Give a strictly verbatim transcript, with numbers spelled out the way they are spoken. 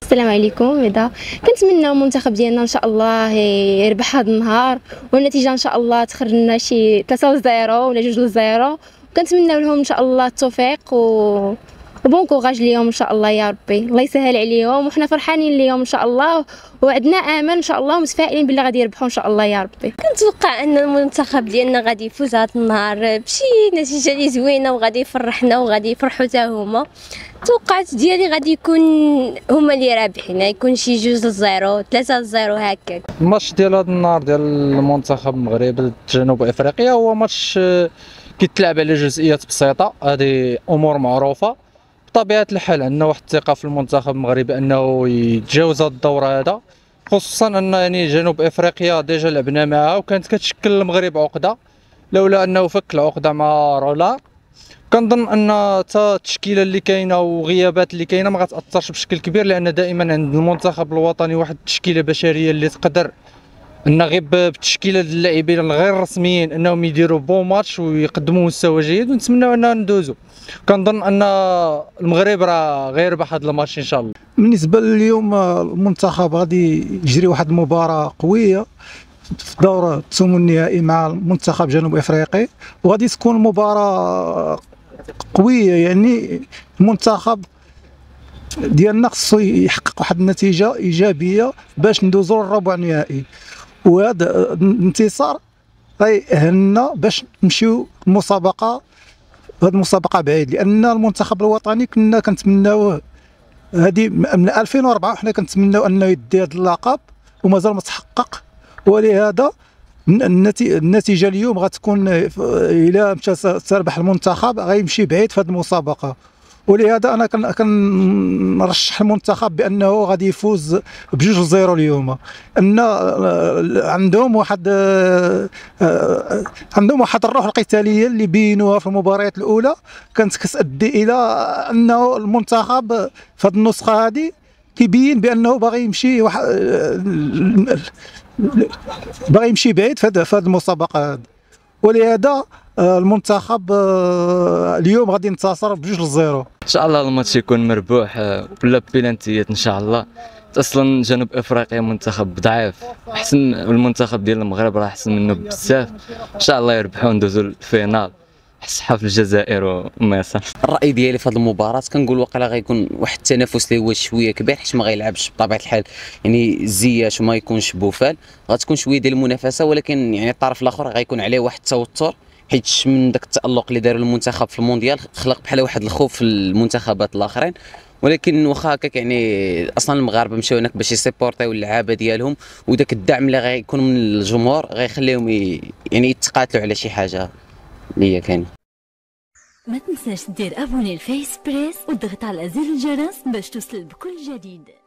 السلام عليكم. اذا كنتمناو المنتخب ديالنا ان شاء الله يربح هذا النهار، والنتيجه ان شاء الله تخرج لنا شي ثلاثة لصفر ولا جوج لصفر، وكنتمناو لهم ان شاء الله التوفيق و وبون كوراج اليوم ان شاء الله يا ربي، الله يسهل عليهم وحنا فرحانين اليوم ان شاء الله، وعندنا امل ان شاء الله ومتفائلين باللي غادي يربحوا ان شاء الله يا ربي. كنتوقع ان المنتخب ديالنا غادي يفوز هذا النهار بشي نتيجه اللي زوينه وغادي يفرحنا وغادي يفرحوا حتى هما. توقعت ديالي غادي يكون هما اللي رابحين، يكون شي جوج لزيرو ثلاثة لزيرو هكاك. الماتش ديال هذا النهار ديال المنتخب المغرب جنوب افريقيا هو ماتش كيتلعب على جزئيات بسيطه، هذه امور معروفه. بطبيعه الحال عندنا واحد الثقه في المنتخب المغربي انه يتجاوز هذا الدور هذا، خصوصا ان يعني جنوب افريقيا ديجا لعبنا معها وكانت كتشكل المغرب عقده، لولا انه فك العقده مع رولا. كنظن ان حتى التشكيله اللي كاينه وغيابات اللي كاينه ما غتاثرش بشكل كبير، لان دائما عند المنتخب الوطني واحد التشكيله بشريه اللي تقدر ان غير بالتشكيله ديال اللاعبين الغير رسميين انهم يديروا بون ماتش ويقدموا مستوى جيد، ونتمناو اننا ندوزو. كنظن ان المغرب راه غيربح هذا الماتش ان شاء الله. بالنسبه لليوم المنتخب غادي يجري واحد المباراه قويه في دور الثمن النهائي مع منتخب جنوب افريقي، وغادي تكون مباراه قويه. يعني المنتخب ديالنا خصو يحقق واحد النتيجه ايجابيه باش ندوزو للربع النهائي، وهذا الانتصار غيأهلنا باش نمشيو المسابقه هذه المسابقه بعيد، لان المنتخب الوطني كنا كنتمناوه هذه من ألفين وأربعة وحنا كنتمناو انه يدي هذا اللقب ومازال ما تحقق. ولهذا النتيجه اليوم غتكون الى مشى تربح المنتخب غيمشي بعيد في هذه المسابقه، ولهذا انا كنرشح المنتخب بانه غادي يفوز بجوج لزيرو اليوم. ان عندهم واحد عندهم واحد الروح القتاليه اللي بينوها في المباريات الاولى، كانت كتؤدي الى انه المنتخب في هذه النسخه هذه كيبين بانه باغي يمشي واحد باغي يمشي بعيد في هذه المسابقه هذه. ولهذا المنتخب اليوم غادي ينتصر بجوج لزيرو. ان شاء الله الماتش يكون مربوح ولا بلانتيات ان شاء الله. اصلا جنوب افريقيا منتخب ضعيف، احسن المنتخب ديال المغرب راه احسن منه بزاف. ان شاء الله يربحوا وندوزو للفينال، صحه في الجزائر ومصر. الراي ديالي في هذه المباراه كنقول واقيلا غيكون واحد التنافس اللي هو شويه كبير، حيت ما غيلعبش بطبيعه الحال يعني زياش وما يكونش بوفال، غتكون شويه ديال المنافسه، ولكن يعني الطرف الاخر غيكون عليه واحد التوتر، حيت من داك التالق اللي داروا المنتخب في المونديال خلق بحال واحد الخوف في المنتخبات الاخرين. ولكن واخا هكاك يعني اصلا المغاربه مشاو هناك باش يسيبورتيو اللعابه ديالهم، وداك الدعم اللي غيكون من الجمهور غيخليهم يعني يتقاتلوا على شي حاجه اللي هي كاينه. ما تنساش دير ابوني الفيس بريس وتضغط على زر الجرس باش توصل بكل جديد.